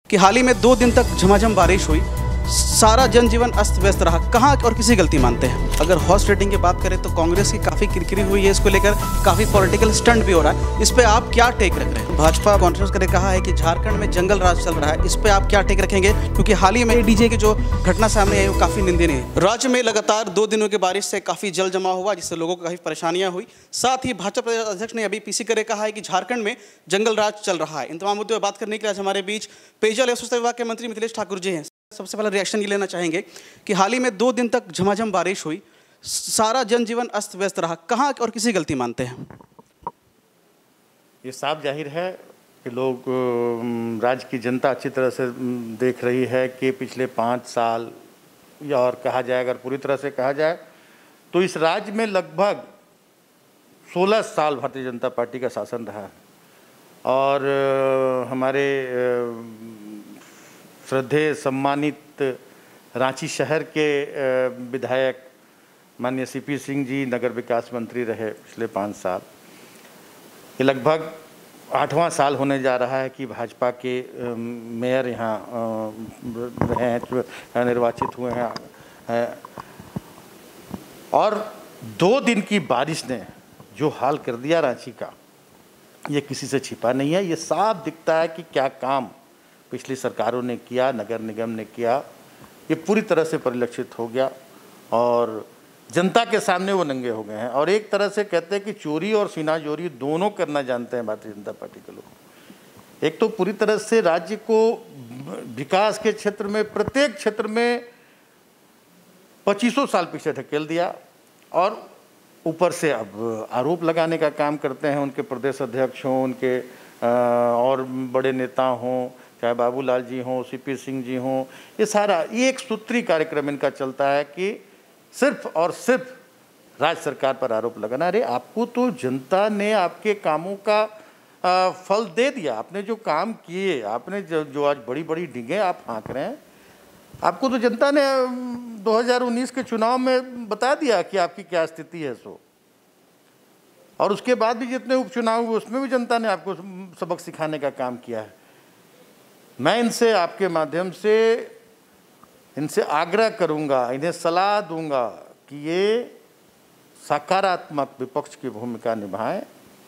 कि हाल ही में 2 दिन तक झमाझम बारिश हुई, सारा जनजीवन अस्त व्यस्त रहा। कहाँ और किसी गलती मानते हैं? अगर हॉर्स रेटिंग की बात करें तो कांग्रेस की काफ़ी किरकिरी हुई है, इसको लेकर काफ़ी पॉलिटिकल स्टंट भी हो रहा है। इस पे आप क्या टेक रख रहे हैं? भाजपा कांग्रेस ने कहा है कि झारखंड में जंगल राज चल रहा है, इस पे आप क्या टेक रखेंगे? क्योंकि हाल ही में डीजे की जो घटना सामने आई वो काफ़ी निंदनीय है। राज्य में लगातार 2 दिनों की बारिश से काफ़ी जल जमा हुआ, जिससे लोगों को काफ़ी परेशानियां हुई। साथ ही भाजपा प्रदेश अध्यक्ष ने अभी पीसी करे कहा है कि झारखंड में जंगल राज चल रहा है। इन तमाम मुद्दों पर बात करने के लिए आज हमारे बीच पेयजल एवं स्वच्छता विभाग के मंत्री मिथिलेश ठाकुर जी हैं। सबसे पहले रिएक्शन ये लेना चाहेंगे कि हाल ही में 2 दिन तक झमाझम बारिश हुई, सारा जनजीवन अस्त व्यस्त रहा। कहाँ और किसी गलती मानते हैं? ये साफ जाहिर है कि लोग राज्य की जनता अच्छी तरह से देख रही है कि पिछले 5 साल या और कहा जाए, अगर पूरी तरह से कहा जाए तो इस राज्य में लगभग 16 साल भारतीय जनता पार्टी का शासन रहा है। और हमारे श्रद्धेय सम्मानित रांची शहर के विधायक माननीय सीपी सिंह जी नगर विकास मंत्री रहे पिछले 5 साल। ये लगभग 8वां साल होने जा रहा है कि भाजपा के मेयर यहाँ हैं, निर्वाचित हुए हैं। और 2 दिन की बारिश ने जो हाल कर दिया रांची का, ये किसी से छिपा नहीं है। ये साफ दिखता है कि क्या काम पिछली सरकारों ने किया, नगर निगम ने किया, ये पूरी तरह से परिलक्षित हो गया और जनता के सामने वो नंगे हो गए हैं। और एक तरह से कहते हैं कि चोरी और सीनाजोरी दोनों करना जानते हैं भारतीय जनता पार्टी के लोग। एक तो पूरी तरह से राज्य को विकास के क्षेत्र में, प्रत्येक क्षेत्र में 2500 साल पीछे ढकेल दिया और ऊपर से अब आरोप लगाने का काम करते हैं उनके प्रदेश अध्यक्ष हों, उनके और बड़े नेता हों, चाहे बाबूलाल जी हों, सीपी सिंह जी हों। ये सारा एक सूत्री कार्यक्रम इनका चलता है कि सिर्फ और सिर्फ राज्य सरकार पर आरोप लगाना। अरे आपको तो जनता ने आपके कामों का फल दे दिया। आपने जो काम किए, आपने जो आज बड़ी बड़ी डींगे आप हाँक रहे हैं, आपको तो जनता ने 2019 के चुनाव में बता दिया कि आपकी क्या स्थिति है। सो और उसके बाद भी जितने उपचुनाव हुए उसमें भी जनता ने आपको सबक सिखाने का काम किया है। मैं इनसे, आपके माध्यम से इनसे आग्रह करूंगा, इन्हें सलाह दूंगा कि ये सकारात्मक विपक्ष की भूमिका निभाएं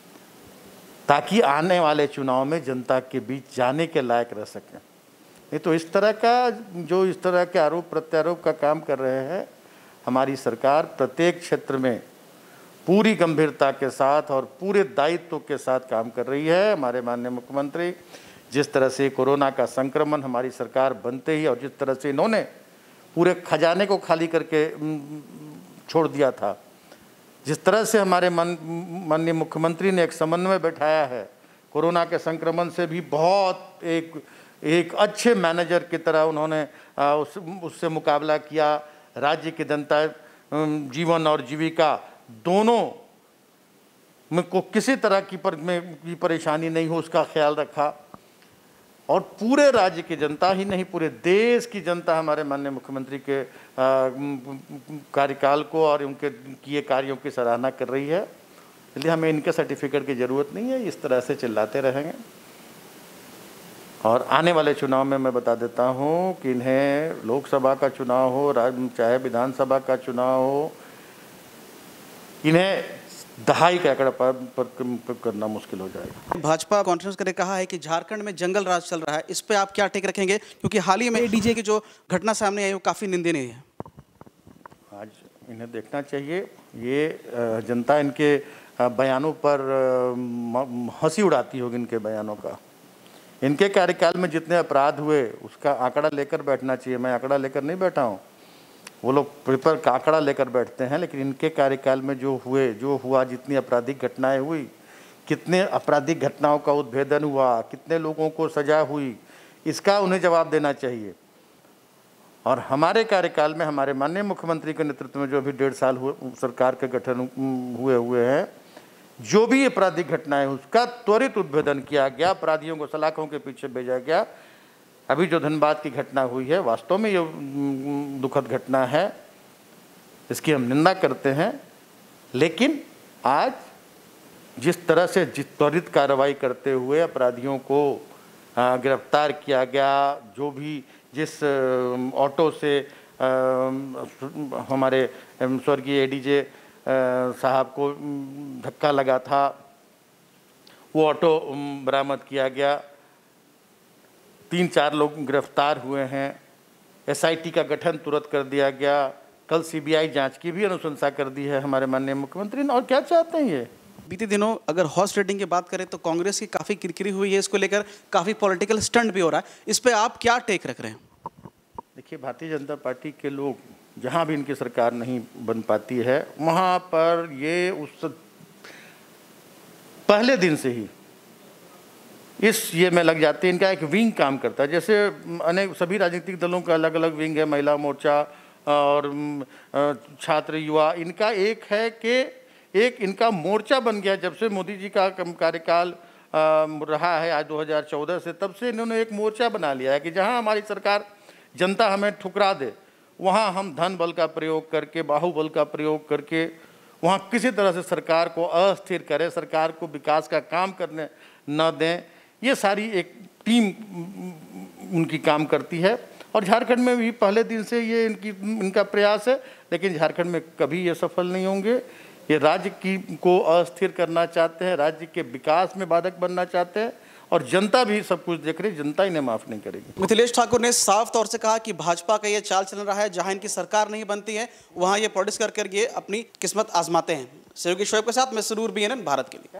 ताकि आने वाले चुनाव में जनता के बीच जाने के लायक रह सकें। नहीं तो इस तरह के आरोप प्रत्यारोप का काम कर रहे हैं, हमारी सरकार प्रत्येक क्षेत्र में पूरी गंभीरता के साथ और पूरे दायित्व के साथ काम कर रही है। हमारे माननीय मुख्यमंत्री जिस तरह से कोरोना का संक्रमण हमारी सरकार बनते ही और जिस तरह से इन्होंने पूरे खजाने को खाली करके छोड़ दिया था, जिस तरह से हमारे माननीय मुख्यमंत्री ने एक समन्वय बैठाया है, कोरोना के संक्रमण से भी बहुत एक अच्छे मैनेजर की तरह उन्होंने उससे मुकाबला किया। राज्य की जनता जीवन और जीविका दोनों में को किसी तरह की परेशानी नहीं हो उसका ख्याल रखा। और पूरे राज्य की जनता ही नहीं, पूरे देश की जनता हमारे माननीय मुख्यमंत्री के कार्यकाल को और उनके किए कार्यों की सराहना कर रही है। इसलिए हमें इनके सर्टिफिकेट की ज़रूरत नहीं है। इस तरह से चिल्लाते रहेंगे और आने वाले चुनाव में मैं बता देता हूं कि इन्हें लोकसभा का चुनाव हो, चाहे विधानसभा का चुनाव हो, इन्हें दहाई का आंकड़ा पर करना मुश्किल हो जाएगा। भाजपा कांग्रेस ने कहा है कि झारखंड में जंगल राज चल रहा है, इस पे आप क्या टेक रखेंगे? क्योंकि हाल ही में डीजे की जो घटना सामने आई वो काफ़ी निंदनीय है। आज इन्हें देखना चाहिए। ये जनता इनके बयानों पर हंसी उड़ाती होगी, इनके बयानों का। इनके कार्यकाल में जितने अपराध हुए उसका आंकड़ा लेकर बैठना चाहिए। मैं आंकड़ा लेकर नहीं बैठा हूँ, वो लोग पेपर का आंकड़ा लेकर बैठते हैं, लेकिन इनके कार्यकाल में जो हुआ, जितनी आपराधिक घटनाएं हुई, कितने आपराधिक घटनाओं का उद्भेदन हुआ, कितने लोगों को सजा हुई, इसका उन्हें जवाब देना चाहिए। और हमारे कार्यकाल में हमारे माननीय मुख्यमंत्री के नेतृत्व में जो अभी 1.5 साल सरकार के गठन हुए हैं, जो भी आपराधिक घटनाएं उसका त्वरित उद्भेदन किया गया, अपराधियों को सलाखों के पीछे भेजा गया। अभी जो धनबाद की घटना हुई है, वास्तव में ये दुखद घटना है, इसकी हम निंदा करते हैं। लेकिन आज जिस तरह से त्वरित कार्रवाई करते हुए अपराधियों को गिरफ्तार किया गया, जो भी जिस ऑटो से हमारे स्वर्गीय एडीजे साहब को धक्का लगा था, वो ऑटो बरामद किया गया। 3-4 लोग गिरफ्तार हुए हैं। एसआईटी का गठन तुरंत कर दिया गया। कल सीबीआई जांच की भी अनुशंसा कर दी है हमारे माननीय मुख्यमंत्री ने। और क्या चाहते हैं ये? बीते दिनों अगर हॉर्स ट्रेडिंग की बात करें तो कांग्रेस की काफ़ी किरकिरी हुई है, इसको लेकर काफ़ी पॉलिटिकल स्टंट भी हो रहा है, इस पे आप क्या टेक रख रहे हैं? देखिए, भारतीय जनता पार्टी के लोग जहाँ भी इनकी सरकार नहीं बन पाती है, वहाँ पर ये उस पहले दिन से ही ये में लग जाते हैं। इनका एक विंग काम करता है, जैसे अनेक सभी राजनीतिक दलों का अलग अलग विंग है, महिला मोर्चा और छात्र युवा। इनका एक है कि एक इनका मोर्चा बन गया जब से मोदी जी का कार्यकाल रहा है आज 2014 से, तब से इन्होंने एक मोर्चा बना लिया है कि जहां हमारी सरकार जनता हमें ठुकरा दे, वहां हम धन बल का प्रयोग करके, बाहुबल का प्रयोग करके वहां किसी तरह से सरकार को अस्थिर करें, सरकार को विकास का काम करने न दें। ये सारी एक टीम उनकी काम करती है और झारखंड में भी पहले दिन से ये इनका प्रयास है, लेकिन झारखंड में कभी ये सफल नहीं होंगे। ये राज्य को अस्थिर करना चाहते हैं, राज्य के विकास में बाधक बनना चाहते हैं और जनता भी सब कुछ देख रही, जनता इन्हें माफ नहीं करेगी। मिथिलेश ठाकुर ने साफ तौर से कहा कि भाजपा का ये चाल चल रहा है, जहां इनकी सरकार नहीं बनती है वहां ये पॉलिटिक्स कर ये अपनी किस्मत आजमाते हैं। सहयोगी शोएब के साथ मैं सरूर, BNN भारत के लिए।